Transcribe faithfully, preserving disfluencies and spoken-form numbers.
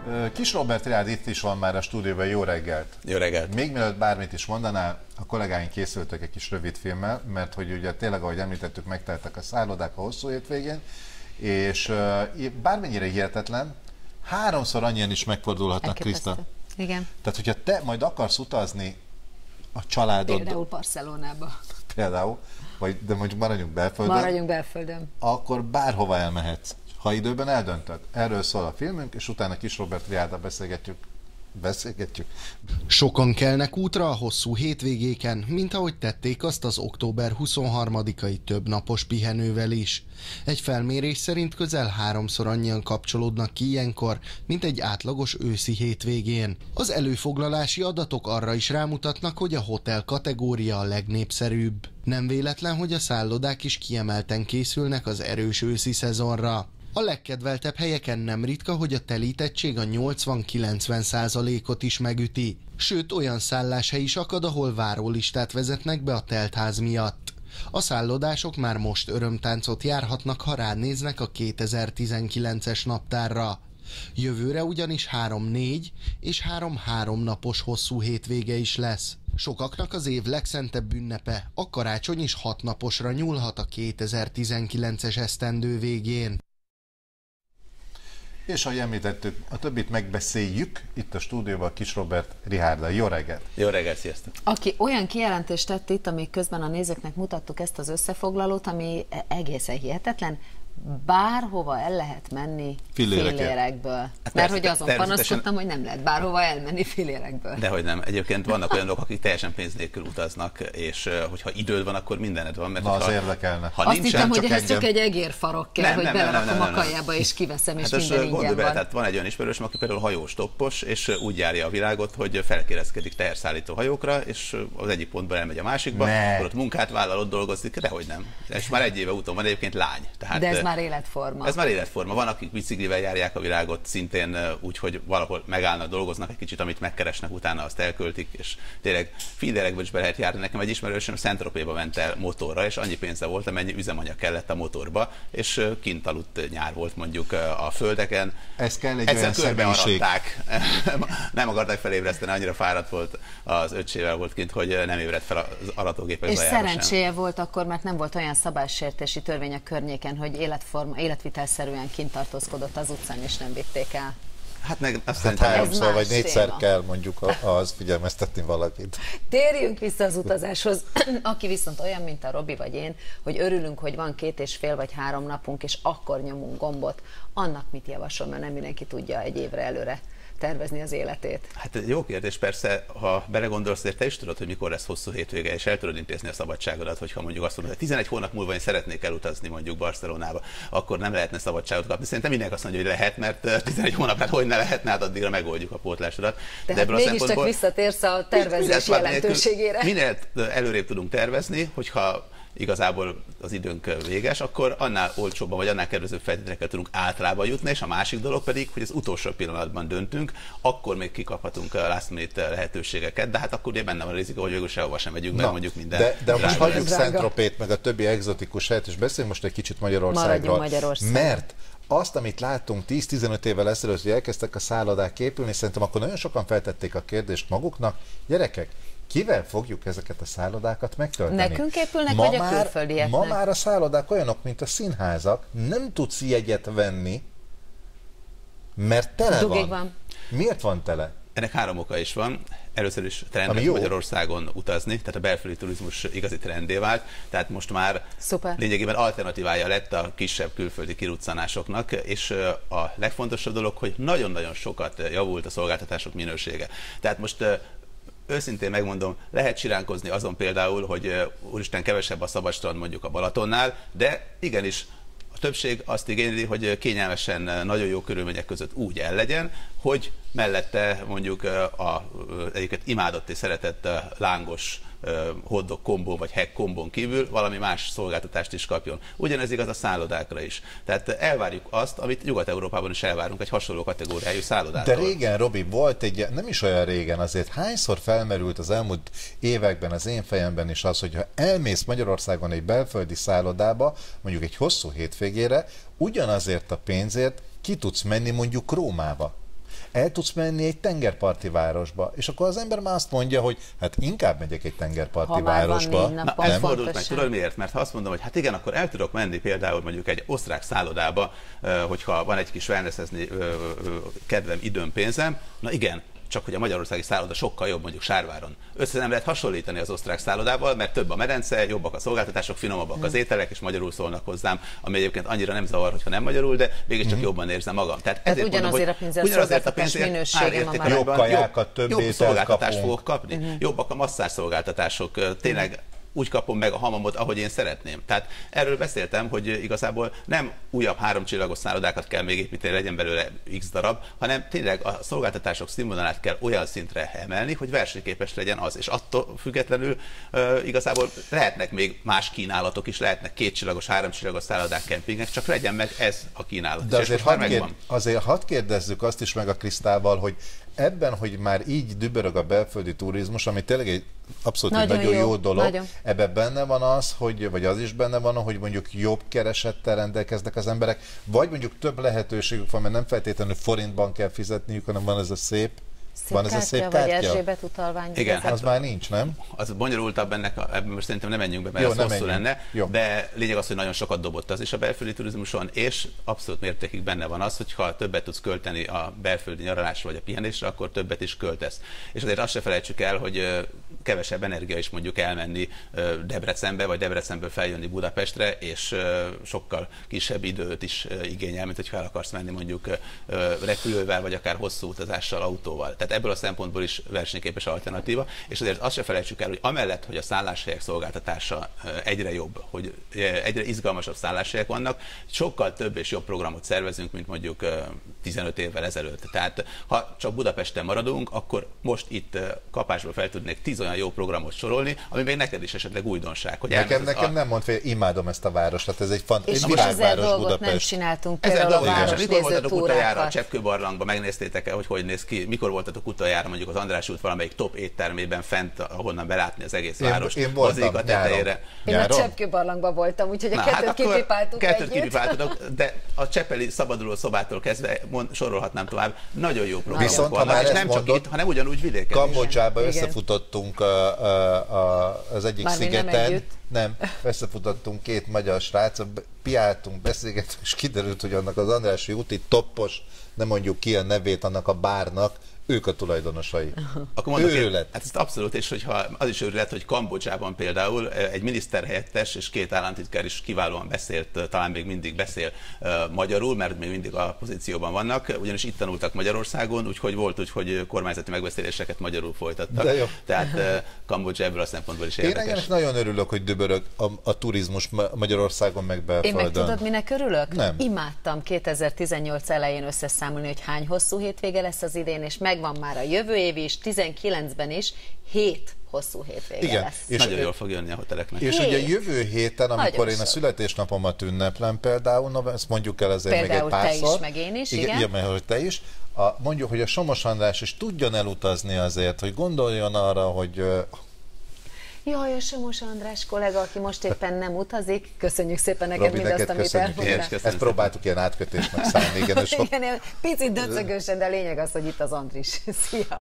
Kis Robert Riárd itt is van már a stúdióban, jó reggelt! Jó reggelt! Még mielőtt bármit is mondanál, a kollégáink készültek egy kis rövid filmmel, mert hogy ugye tényleg, ahogy említettük, megteltek a szállodák a hosszú hétvégén, és uh, bármennyire hihetetlen, háromszor annyian is megfordulhatnak, Kriszta. Igen. Tehát, hogyha te majd akarsz utazni a családod... Például Barcelonába. Például, vagy, de mondjuk maradjunk belföldön. Maradjunk belföldön. Akkor bárhova elmehetsz, ha időben eldöntöd. Erről szól a filmünk, és utána Kis Robert Riárddal beszélgetjük. Beszélgetjük. Sokan kelnek útra a hosszú hétvégéken, mint ahogy tették azt az október huszonharmadikai többnapos pihenővel is. Egy felmérés szerint közel háromszor annyian kapcsolódnak ki ilyenkor, mint egy átlagos őszi hétvégén. Az előfoglalási adatok arra is rámutatnak, hogy a hotel kategória a legnépszerűbb. Nem véletlen, hogy a szállodák is kiemelten készülnek az erős őszi szezonra. A legkedveltebb helyeken nem ritka, hogy a telítettség a nyolcvan-kilencven százalékot is megüti. Sőt, olyan szálláshely is akad, ahol várólistát vezetnek be a teltház miatt. A szállodások már most örömtáncot járhatnak, ha ránéznek a kétezer-tizenkilences naptárra. Jövőre ugyanis három-négy és három-három napos hosszú hétvége is lesz. Sokaknak az év legszentebb ünnepe, a karácsony is hat naposra nyúlhat a kétezer-tizenkilences esztendő végén. És ahogy említettük, a többit megbeszéljük itt a stúdióban Kis Robert Riárddal. Jó reggelt! Jó reggelt, sziasztok! Aki olyan kijelentést tett itt, amíg közben a nézőknek mutattuk ezt az összefoglalót, ami egészen hihetetlen, bárhova el lehet menni Fillérekért. fillérekből. Hát Mert persze, hogy azon panaszkodtam, hogy nem lehet bárhova elmenni fillérekből. Dehogy nem. Egyébként vannak olyanok, akik teljesen pénz nélkül utaznak, és hogyha időd van, akkor mindened van. Mert Na, az ha, érdekelne. Ha Azt nincsen, hittem, hogy csak ez csak engem. egy egérfarok kell, Nem, hogy nem, nem, belerakom nem, nem, a nem. kajába, és kiveszem, és hát minden ingyen bele, van. tehát van egy olyan ismerősöm, aki például hajós toppos, és úgy járja a világot, hogy felkérdezkedik teherszállító hajókra, és az egyik pontban elmegy a másikba, Ne. akkor ott munkát vállal, ott dolgozik, dehogy nem. És már egy éve úton van, egyébként lány. Tehát, De ez már életforma. Ez már életforma. Van, akik biciklivel járják a világot, szintén úgy, hogy valahol megállnak, dolgoznak egy kicsit, amit megkeresnek, utána azt elköltik, és tényleg fillérekből is be lehet járni. Nekem egy ismerősöm Saint-Tropéba ment el motorra, és annyi pénze volt, amennyi üzemanyag kellett a motorba, és kint aludt nyár volt mondjuk a földeken. Ez kell egy Egyszer olyan személyiség. Nem akarták felébreszteni, annyira fáradt volt az öccsével volt kint, hogy nem ébredt fel az aratógépek És zajára szerencséje sem. volt akkor, mert nem volt olyan szabálysértési törvény a környéken, hogy életforma, életvitelszerűen kint tartózkodott az utcán, és nem vitték el. Hát meg azt Hát szerintem, háromszor más vagy négyszer téma. kell mondjuk az figyelmeztetni valakit. Térjünk vissza az utazáshoz. Aki viszont olyan, mint a Robi vagy én, hogy örülünk, hogy van két és fél vagy három napunk, és akkor nyomunk gombot, annak mit javasol, mert nem mindenki tudja egy évre előre tervezni az életét. hát jó kérdés, persze, ha belegondolsz, te is tudod, hogy mikor lesz hosszú hétvége, és el tudod intézni a szabadságodat, hogyha mondjuk azt mondod, hogy tizenegy hónap múlva én szeretnék elutazni mondjuk Barcelonába, akkor nem lehetne szabadságot kapni. Szerintem mindenki azt mondja, hogy lehet, mert tizenegy hónap, hát hogy ne lehetne, hát addigra megoldjuk a pótlásodat. Tehát mégiscsak visszatérsz a tervezés jelentőségére. Minél előrébb tudunk tervezni, hogyha igazából az időnk véges, akkor annál olcsóbban vagy annál kedvezőbb feltételekkel tudunk általában jutni, és a másik dolog pedig, hogy az utolsó pillanatban döntünk, akkor még kikaphatunk last minute lehetőségeket, de hát akkor ugye benne van a rizika, hogy végül sehova sem megyünk, mert mondjuk minden. De, de most drága hagyjuk lesz. Saint-Tropét, meg a többi egzotikus helyet, és beszéljünk most egy kicsit Magyarországról. Maradjunk Magyarországon. Mert azt, amit láttunk tíz-tizenöt évvel ezelőtt, hogy elkezdtek a szállodák épülni, szerintem akkor nagyon sokan feltették a kérdést maguknak, gyerekek, kivel fogjuk ezeket a szállodákat megtölteni? Nekünk épülnek, ma vagy a már, külföldieknek? Ma már a szállodák olyanok, mint a színházak, nem tudsz jegyet venni, mert tele Dugig van. van. Miért van tele? Ennek három oka is van. Először is trendes Magyarországon utazni, tehát a belföldi turizmus igazi trendé vált, tehát most már Szuper. lényegében alternatívája lett a kisebb külföldi kiruccanásoknak, és a legfontosabb dolog, hogy nagyon-nagyon sokat javult a szolgáltatások minősége. Tehát most őszintén megmondom, lehet siránkozni azon például, hogy úristen, kevesebb a szabadstrand mondjuk a Balatonnál, de igenis a többség azt igényli, hogy kényelmesen, nagyon jó körülmények között úgy el legyen, hogy mellette mondjuk a egyiket imádott és szeretett lángos hotdog kombón vagy hack kombón kívül valami más szolgáltatást is kapjon. Ugyanez igaz a szállodákra is. Tehát elvárjuk azt, amit Nyugat-Európában is elvárunk egy hasonló kategóriájú szállodától. De régen, Robi, volt egy, nem is olyan régen, azért hányszor felmerült az elmúlt években az én fejemben is az, hogy ha elmész Magyarországon egy belföldi szállodába, mondjuk egy hosszú hétvégére, ugyanazért a pénzért ki tudsz menni mondjuk Rómába. El tudsz menni egy tengerparti városba, és akkor az ember már azt mondja, hogy hát inkább megyek egy tengerparti ha városba. Na, ez fordult meg, tudod miért? Mert ha azt mondom, hogy hát igen, akkor el tudok menni például mondjuk egy osztrák szállodába, hogyha van egy kis wellnessezni kedvem, időm, pénzem, na igen, csak hogy a magyarországi szálloda sokkal jobb mondjuk Sárváron. Össze nem lehet hasonlítani az osztrák szállodával, mert több a medence, jobbak a szolgáltatások, finomabbak az ételek, és magyarul szólnak hozzám, ami egyébként annyira nem zavar, hogyha nem magyarul, de mégiscsak mm. jobban érzem magam. Tehát ezért ugyanazért mondom, hogy ugyanazért a pénzért minősége ma már. Jobb kajákat, több jobb szolgáltatást kapunk. fogok kapni. Mm. Jobbak a masszás szolgáltatások, tényleg úgy kapom meg a hamamot, ahogy én szeretném. Tehát erről beszéltem, hogy igazából nem újabb háromcsillagos szállodákat kell még építeni, legyen belőle x darab, hanem tényleg a szolgáltatások színvonalát kell olyan szintre emelni, hogy versenyképes legyen az. És attól függetlenül uh, igazából lehetnek még más kínálatok is, lehetnek kétcsillagos, háromcsillagos szállodák, kempingek, csak legyen meg ez a kínálat. De azért hadd kér, azért hadd kérdezzük azt is meg a Krisztával, hogy ebben, hogy már így dübörög a belföldi turizmus, ami tényleg egy abszolút nagyon, egy nagyon jó, jó dolog, nagyon. Ebben benne van az, hogy, vagy az is benne van, hogy mondjuk jobb keresettel rendelkeznek az emberek, vagy mondjuk több lehetőségük van, mert nem feltétlenül forintban kell fizetniük, hanem van ez a szép, szép van ez a szép kártya? Vagy Erzsébet utalvány? Igen, hát az már nincs, nem? Az bonyolultabb ennek, a, ebben most szerintem nem menjünk be, mert jó, az hosszú lenne, jó. De lényeg az, hogy nagyon sokat dobott az is a belföldi turizmuson, és abszolút mértékig benne van az, hogy ha többet tudsz költeni a belföldi nyaralásra vagy a pihenésre, akkor többet is költesz. És azért azt se felejtsük el, hogy kevesebb energia is mondjuk elmenni Debrecenbe, vagy Debrecenből feljönni Budapestre, és sokkal kisebb időt is igényel, mint hogyha el akarsz menni mondjuk repülővel, vagy akár hosszú utazással, autóval. Tehát ebből a szempontból is versenyképes alternatíva, és azért azt se felejtsük el, hogy amellett, hogy a szálláshelyek szolgáltatása egyre jobb, hogy egyre izgalmasabb szálláshelyek vannak, sokkal több és jobb programot szervezünk, mint mondjuk tizenöt évvel ezelőtt. Tehát ha csak Budapesten maradunk, akkor most itt kapásból fel tudnék tíz olyan jó programot sorolni, ami még neked is esetleg újdonság. Hogy nekem nekem a... nem mondd, hogy imádom ezt a város, tehát ez egy fantasztikus világváros Budapest. Nem csináltunk például a városnéző túrákat. Mikor voltatok a Cseppkőbarlangban, megnéztétek-e, hogy hogy néz ki, mikor voltatok utoljára mondjuk az András út valamelyik top éttermében fent, ahonnan belátni az egész város. Én, én voltam a tetejére. Én a Cseppkőbarlangban voltam, úgyhogy a Na, kettőt hát kipipáltuk kettőt kipipáltuk, de a cseppeli szabaduló szobától kezdve mond, sorolhatnám tovább, nagyon jó programok vannak, és nem csak itt, hanem ugyanúgy vidéken. Kambodzsába összefutottunk a, a, a, az egyik Már szigeten. Nem, nem, összefutottunk két magyar srácot, piáltunk, beszélgettünk, és kiderült, hogy annak az Andrássy úti toppos, nem mondjuk ki a nevét annak a bárnak, ők a tulajdonosai. Akkor mondok, ő lett. Hát ez abszolút, és hogyha az is őrület, hogy Kambodzsában például egy miniszterhelyettes és két államtitkár is kiválóan beszélt, talán még mindig beszél uh, magyarul, mert még mindig a pozícióban vannak, ugyanis itt tanultak Magyarországon, úgyhogy volt úgy, hogy kormányzati megbeszéléseket magyarul folytattak. De jó. Tehát uh, Kambodzsa ebből a szempontból is érdekes. Én nagyon örülök, hogy dübörög a, a turizmus Magyarországon meg belföldön. Én meg tudod, minek örülök? Nem. Imádtam kétezer-tizennyolc elején összeszámolni, hogy hány hosszú hétvége lesz az idén, és meg van már a jövő év is, tizenkilencben is, hét hosszú hétvége Igen, lesz. És nagyon jól fog jönni a hoteleknek. És hét. Ugye jövő héten, amikor nagyon én sok. a születésnapomat ünneplem például, na, ezt mondjuk el azért például még egy párszor. Például te is, meg én is, igen. igen. Igen, mert te is. A, mondjuk, hogy a Somos András is tudjon elutazni azért, hogy gondoljon arra, hogy... Jaj, a Somos András kollega, aki most éppen nem utazik. Köszönjük szépen neked Robi, mindazt, amit elmondtál. Ezt próbáltuk ilyen átkötésnek szállni. Igen, igen, picit döcögősen, de a lényeg az, hogy itt az Andris. Szia!